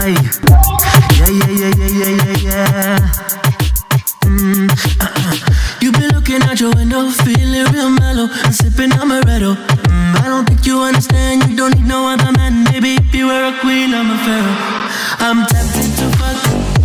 Aye. Yeah, yeah, yeah, yeah, yeah, yeah, yeah. You been looking out your window, feeling real mellow, and sipping amaretto. I don't think you understand, you don't need no other man. Maybe if you were a queen, I'm a pharaoh. I'm tempted to fuck